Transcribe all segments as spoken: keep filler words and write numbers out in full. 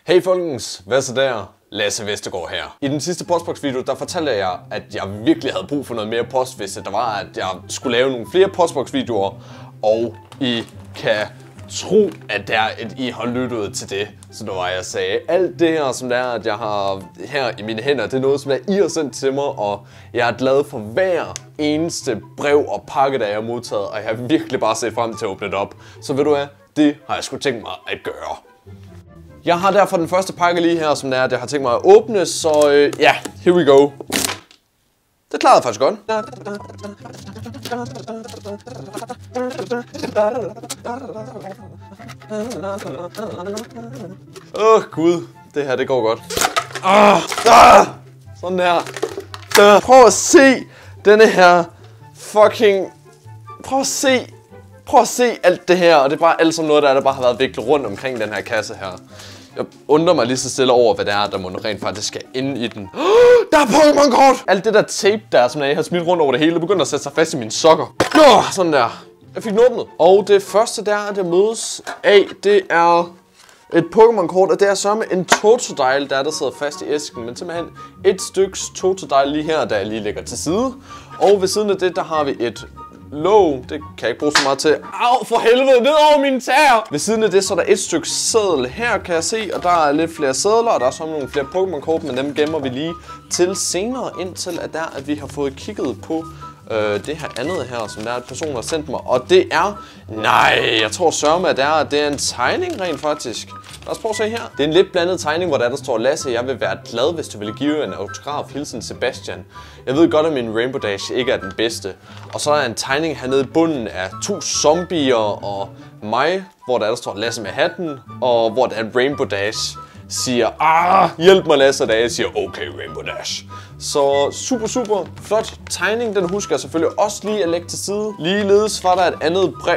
Hey folkens, hvad så der? Lasse Vestergaard her. I den sidste postbox video, der fortalte jeg, at jeg virkelig havde brug for noget mere post, hvis det var, at jeg skulle lave nogle flere postbox videoer, og I kan tro, at der at I har lyttet til det. Så det var, jeg sagde, alt det her, som det er, at jeg har her i mine hænder, det er noget, som er, I har sendt til mig, og jeg er glad for hver eneste brev og pakke, der jeg har modtaget, og jeg har virkelig bare set frem til at åbne det op. Så ved du hvad, det har jeg sgu tænkt mig at gøre. Jeg har derfor den første pakke lige her, som det er, at jeg har tænkt mig at åbne, så øh, ja, yeah, here we go. Det klarede jeg faktisk godt. Åh oh, gud, det her det går godt. Ah, ah, sådan der. Uh, prøv at se denne her fucking... Prøv at se... Prøv at se alt det her, og det er bare alt som noget, der, der bare har været viklet rundt omkring den her kasse her. Jeg undrer mig lige så stille over, hvad det er, der må rent faktisk skal inde i den. Oh, der er Pokémon-kort! Alt det der tape der, som jeg har smidt rundt over det hele, det begynder at sætte sig fast i mine sokker. Oh, sådan der. Jeg fik den åbnet. Og det første der, der mødes af, det er et Pokémon-kort, og det er så med en Totodile, der er der sidder fast i æsken. Men simpelthen et stykke Totodile lige her, der jeg lige lægger til side. Og ved siden af det, der har vi et låg, det kan jeg ikke bruge så meget til. Au, for helvede, ned over mine tæer! Ved siden af det, så er der et stykke seddel her, kan jeg se, og der er lidt flere sedler, og der er så nogle flere Pokémon-kort, men dem gemmer vi lige til senere, indtil at der, at vi har fået kigget på øh, det her andet her, som der er, at personen har sendt mig. Og det er, nej, jeg tror sørme, at det er, at det er en tegning rent faktisk. Lad os prøve at se her. Det er en lidt blandet tegning, hvor der, der står, Lasse, jeg vil være glad, hvis du vil give en autograf. Hilsen Sebastian. Jeg ved godt, at min Rainbow Dash ikke er den bedste. Og så er der en tegning hernede i bunden af to zombier og mig, hvor der, der står Lasse med hatten, og hvor der er Rainbow Dash siger, ah, hjælp mig Lasse, og da jeg siger, okay Rainbow Dash. Så super, super flot tegning. Den husker jeg selvfølgelig også lige at lægge til side. Ligeledes var der et andet brev.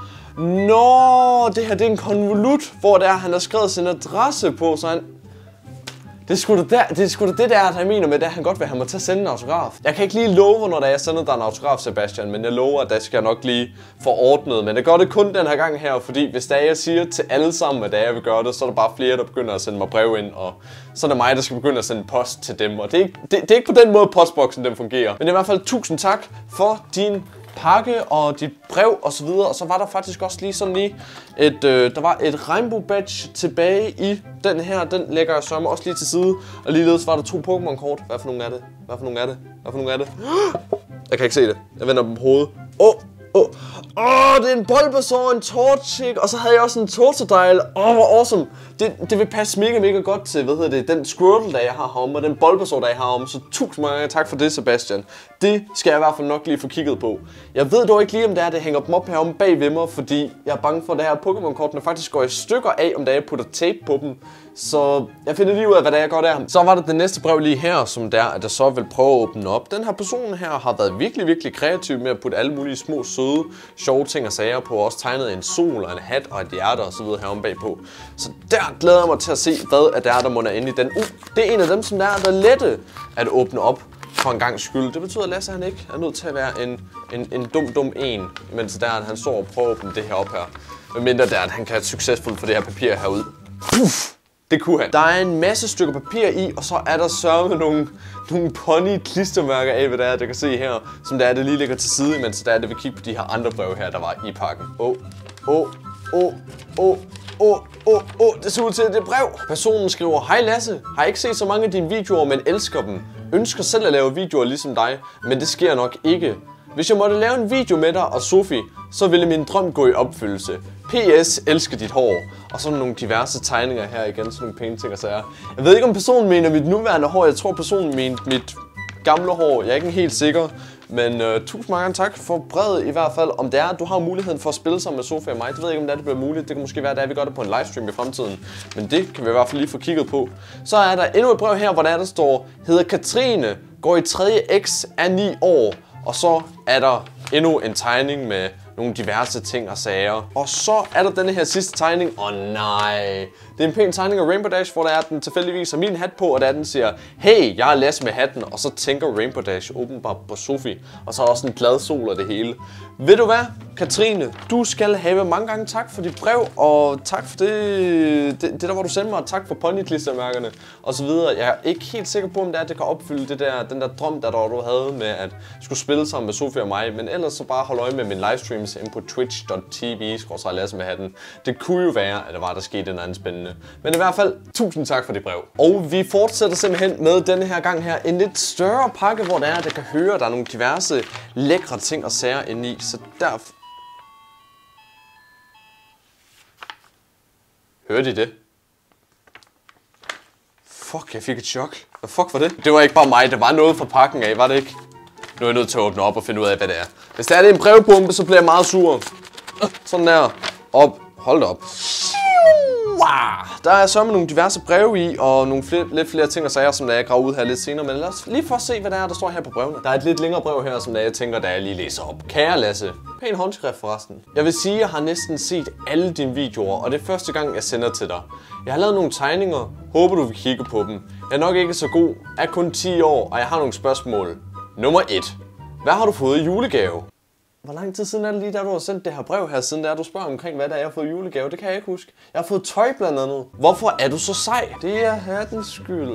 Nå, det her det er en konvolut, hvor der han har skrevet sin adresse på, så han... Det er sgu da der, det er sgu da det der, han mener med det, han godt vil have mig til at sende en autograf. Jeg kan ikke lige love, hvornår der jeg sender dig en autograf, Sebastian, men jeg lover, at det skal jeg nok lige få ordnet. Men det gør det kun den her gang her, fordi hvis der jeg siger til alle sammen, at jeg vil gøre det, så er der bare flere, der begynder at sende mig brev ind, og så er det mig, der skal begynde at sende post til dem. Og det er ikke, det, det er ikke på den måde, postboksen den fungerer. Men i hvert fald tusind tak for din pakke og dit brev og så videre, og så var der faktisk også lige sådan lige et, øh, der var et Rainbow Badge tilbage i den her, den lægger jeg sørme også lige til side, og ligeledes var der to Pokémon kort. Hvad for nogle er det? Hvad for nogle er det? Hvad for nogle er det? Jeg kan ikke se det. Jeg vender dem på hovedet. Åh, oh, åh, oh. Åh, oh, det er en Bulbasaur, en Torchic, og så havde jeg også en Totodile. Åh, oh, hvor awesome. Det, det vil passe mega, mega godt til, hvad hedder det, den Squirtle, der jeg har om, og den Bulbasaur, der jeg har om. Så tusind mange tak for det, Sebastian. Det skal jeg i hvert fald nok lige få kigget på. Jeg ved dog ikke lige, om det er, det hænger dem op heromme bag ved mig, fordi jeg er bange for, at det her Pokémon-kortene faktisk går i stykker af, om der jeg putter tape på dem. Så jeg finder lige ud af, hvad det er, jeg gør der. Så var det det næste brev lige her, som der, at jeg så vil prøve at åbne op. Den her person her har været virkelig, virkelig kreativ med at putte alle mulige små, søde, sjove ting og sager på. Også tegnet en sol og en hat og et hjerte og så videre heromme bagpå. Så der glæder jeg mig til at se, hvad det er, der munder inde i den. Uh, det er en af dem, som der er, der er lette at åbne op for en gang skyld. Det betyder, at Lasse han ikke er nødt til at være en, en, en dum, dum en, mens der at han står og prøver at åbne det her op her. Medmindre der, at han kan succesfuldt få det her papir herud. Puff! Det kunne han. Der er en masse stykker papir i, og så er der sørme nogle, nogle pony-klistermærker af, hvad der er, der kan se her, som der er, det lige ligger til side, mens der er, det vil kigge på de her andre brev her, der var i pakken. Åh, åh, åh, åh, åh, åh, åh, det ser ud til, at det er brev. Personen skriver, hej Lasse, har ikke set så mange af dine videoer, men elsker dem. Ønsker selv at lave videoer ligesom dig, men det sker nok ikke. Hvis jeg måtte lave en video med dig og Sofie, så ville min drøm gå i opfyldelse. P S elsker dit hår. Og så nogle diverse tegninger her igen, sådan nogle pæne ting og sager. Jeg ved ikke, om personen mener mit nuværende hår. Jeg tror, personen mente mit gamle hår. Jeg er ikke helt sikker. Men uh, tusind mange tak for brevet i hvert fald. Om det er, at du har muligheden for at spille sammen med Sofie og mig. Det ved jeg ikke, om det, er, det bliver muligt. Det kan måske være, at vi gør det på en livestream i fremtiden. Men det kan vi i hvert fald lige få kigget på. Så er der endnu et brev her, hvor der, der står, hedder Katrine, går i tredje X af ni år. Og så er der endnu en tegning med nogle diverse ting og sager. Og så er der denne her sidste tegning. Åh oh, nej. Det er en pæn tegning af Rainbow Dash, hvor der er den tilfældigvis har min hat på, og der den siger, hey, jeg er Lasse med hatten. Og så tænker Rainbow Dash åbenbart på Sofie. Og så er også en glad sol og det hele. Ved du hvad? Katrine, du skal have mange gange tak for dit brev, og tak for det, det, det der, hvor du sendte mig, og tak for ponyklistermærkerne, og så videre. Jeg er ikke helt sikker på, om det er, at det kan opfylde det der, den der drøm, der, der du havde med at skulle spille sammen med Sofie og mig, men ellers så bare hold øje med min livestreams inde på twitch punktum tv skråstreg lasse med hatten. Det kunne jo være, at der var, der skete en anden spændende. Men i hvert fald, tusind tak for dit brev. Og vi fortsætter simpelthen med denne her gang her en lidt større pakke, hvor der er, der kan høre, at der er nogle diverse lækre ting og sager inde i, så derfor... Hørte I det? Fuck, jeg fik et chok. Hvad fuck var det? Det var ikke bare mig, det var noget fra pakken af, var det ikke? Nu er jeg nødt til at åbne op og finde ud af, hvad det er. Hvis det er, det er en brevbombe, så bliver jeg meget sur. Sådan der. Op. Hold da op. Der er så med nogle diverse breve i, og nogle flere, lidt flere ting og sager, som der jeg graver ud her lidt senere. Men lad os lige for at se, hvad der er, der står her på brevene. Der er et lidt længere brev her, som der jeg tænker, der jeg lige læser op. Kære Lasse. Pæn håndskrift forresten. Jeg vil sige, at jeg har næsten set alle dine videoer, og det er første gang, jeg sender til dig. Jeg har lavet nogle tegninger. Håber, du vil kigge på dem. Jeg er nok ikke så god. Jeg er kun ti år, og jeg har nogle spørgsmål. Nummer et. Hvad har du fået i julegave? Hvor lang tid siden er det lige, da du har sendt det her brev her, siden der du spørger omkring, hvad der er, jeg har fået i julegave? Det kan jeg ikke huske. Jeg har fået tøj blandt andet. Hvorfor er du så sej? Det er hattens skyld.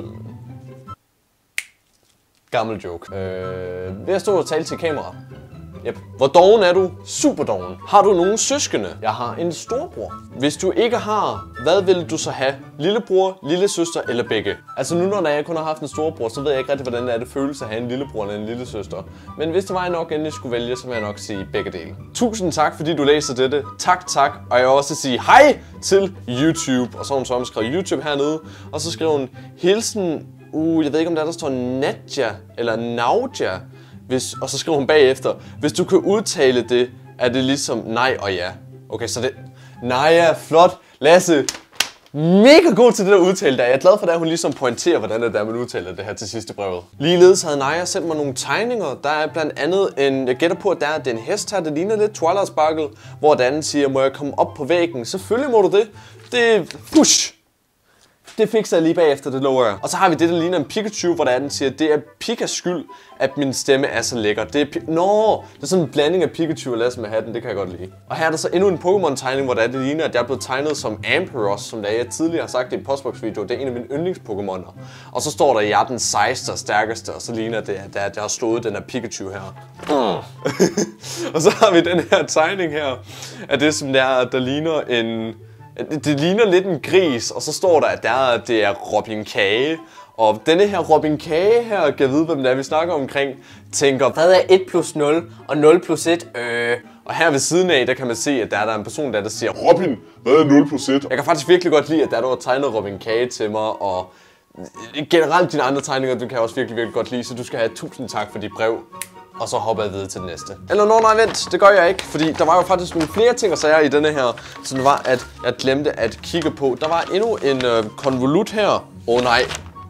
Gammel joke. Øh, ved at stå og tale til kamera. Yep. Hvor doven er du? Super doven. Har du nogen søskende? Jeg har en storbror. Hvis du ikke har, hvad vil du så have? Lillebror, lillesøster eller begge? Altså nu når jeg kun har haft en storbror, så ved jeg ikke rigtig, hvordan det er det føles at have en lillebror eller en lillesøster. Men hvis det var jeg nok endelig skulle vælge, så vil jeg nok sige begge dele. Tusind tak, fordi du læser dette. Tak, tak. Og jeg vil også sige hej til YouTube. Og så har hun så omskrevet YouTube hernede. Og så skriver hun hilsen. Uh, jeg ved ikke om der, der står Nadja eller Naudja. Hvis, og så skriver hun bagefter, hvis du kan udtale det, er det ligesom nej og ja. Okay, så det... Naja, flot. Lasse, mega god til det der udtale der. Jeg er glad for, at hun ligesom pointerer, hvordan det er, man udtaler det her til sidste brevet. Ligeledes havde Naja sendt mig nogle tegninger. Der er blandt andet en... Jeg gætter på, at der er en hest her, der ligner lidt Twilight Sparkle, hvor den anden siger, må jeg komme op på væggen? Selvfølgelig må du det. Det... Push! Det fikser jeg lige bagefter, det lover jeg. Og så har vi det, der ligner en Pikachu, hvor der er, den siger, det er Pikas skyld, at min stemme er så lækker. Det er Pi- Nå, det er sådan en blanding af Pikachu og Lasse med hatten, det kan jeg godt lide. Og her er der så endnu en Pokémon-tegning, hvor der er, det ligner, at jeg er blevet tegnet som Ampharos, som der jeg tidligere har sagt i en postbox-video. Det er en af mine yndlings-Pokémoner. Og så står der, at jeg er den sejeste og stærkeste, og så ligner det, at jeg har slået den her Pikachu her. Mm. Og så har vi den her tegning her, af det, som der, der ligner en... Det ligner lidt en gris, og så står der, at der, det er Robin Kage. Og denne her Robin Kage her, kan vide, hvem det er, vi snakker omkring, tænker, hvad er et plus nul og nul plus et? Øh. Og her ved siden af, der kan man se, at der er, der er en person, der, der siger, Robin, hvad er nul plus et? Jeg kan faktisk virkelig godt lide, at der, der har tegnet Robin Kage til mig, og generelt dine andre tegninger, du kan jeg også virkelig, virkelig godt lide, så du skal have tusind tak for dit brev. Og så hopper jeg videre til det næste. Eller nå, nej, vent, det gør jeg ikke, fordi der var jo faktisk nogle flere ting og sager i denne her, så det var, at jeg glemte at kigge på. Der var endnu en øh, konvolut her. Åh oh, nej.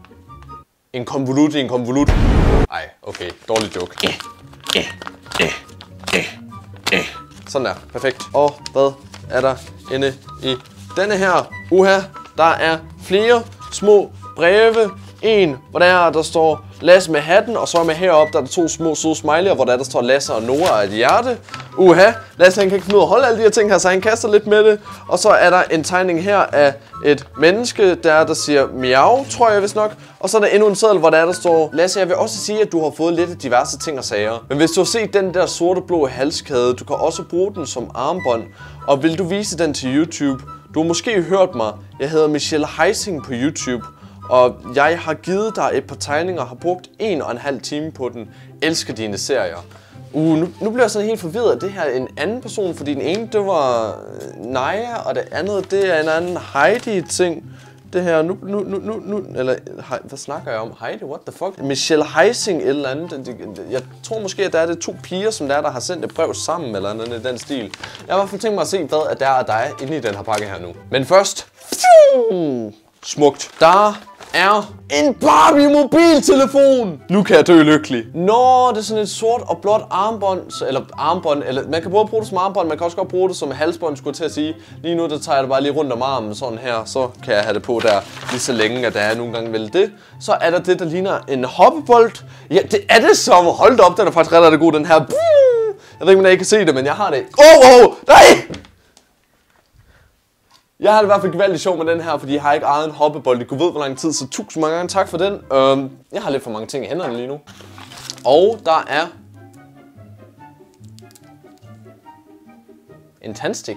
En konvolut i en konvolut. Ej, okay, dårlig joke. Eh, eh, eh, eh, eh. Sådan der, perfekt. Og hvad er der inde i denne her? Uha, der er flere små breve. En, hvor der er, der står Lasse med hatten, og så med heroppe, der er der to små søde smiley'er, hvor der, der står Lasse og Nora og et hjerte. Uha, Lasse han kan ikke finde ud af at holde alle de her ting her, så han kaster lidt med det. Og så er der en tegning her af et menneske, der der siger miau, tror jeg vist nok. Og så er der endnu en seddel, hvor der, der står Lasse, jeg vil også sige, at du har fået lidt af diverse ting og sager. Men hvis du har set den der sorte blå halskæde, du kan også bruge den som armbånd. Og vil du vise den til YouTube? Du har måske hørt mig. Jeg hedder Michelle Heising på YouTube. Og jeg har givet dig et par tegninger og har brugt en og en halv time på den. Elsker dine serier. Uh, nu, nu bliver jeg sådan helt forvirret. Det her er en anden person, fordi den ene, det var Naja, og det andet, det er en anden Heidi-ting. Det her, nu, nu, nu, nu, nu, eller, hvad snakker jeg om? Heidi, what the fuck? Michelle Heising, et eller andet. Jeg tror måske, at der er det to piger, som der, er, der har sendt et brev sammen, eller noget i den stil. Jeg har i hvert fald tænkt mig at se, hvad der er dig inde i den her pakke her nu. Men først... Smukt. Der er en Barbie-mobiltelefon! Nu kan jeg dø lykkelig. Nå, det er sådan et sort og blåt armbånd, eller armbånd, eller man kan både bruge det som armbånd, man kan også godt bruge det som halsbånd, skulle jeg til at sige. Lige nu, der tager jeg det bare lige rundt om armen, sådan her, så kan jeg have det på der lige så længe, at der er nogle gange vel det. Så er der det, der ligner en hoppebold. Ja, det er det som, hold da op, den er faktisk ret god, den her. Jeg ved ikke, om I kan se det, men jeg har det. Åh, oh, oh, nej! Jeg har det i hvert fald gevaldigt sjov med den her, fordi jeg har ikke ejet en hoppebold i gud ved hvor lang tid, så tusind mange gange tak for den. Um, jeg har lidt for mange ting i hænderne lige nu. Og der er en tandstik.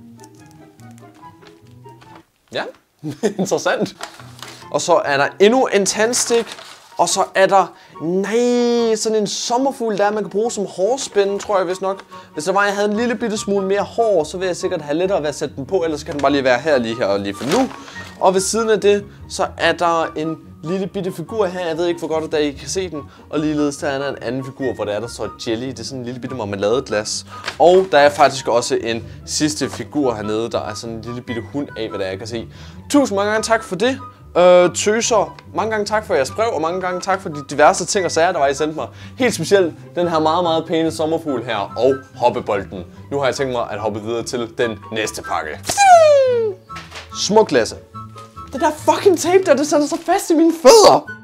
Ja, interessant. Og så er der endnu en tandstik. Og så er der, nej, sådan en sommerfugl der, man kan bruge som hårspænde, tror jeg vist nok. Hvis der var, jeg havde en lille bitte smule mere hår, så vil jeg sikkert have lettere ved at sætte den på, ellers kan den bare lige være her lige her og lige for nu. Og ved siden af det, så er der en lille bitte figur her, jeg ved ikke hvor godt, at I kan se den. Og ligeledes der er der en anden figur, hvor der er der så jelly, det er sådan en lille bitte marmeladeglas. Og der er faktisk også en sidste figur hernede, der er sådan en lille bitte hund af, hvad der er, jeg kan se. Tusind mange gange tak for det. Øh, tøser, mange gange tak for jeres brev, og mange gange tak for de diverse ting og sager, der var I sendte mig. Helt specielt den her meget, meget pæne sommerfugl her, og hoppebolden. Nu har jeg tænkt mig at hoppe videre til den næste pakke. Smuk Lasse. Det der fucking tape der, det sætter sig fast i mine fødder.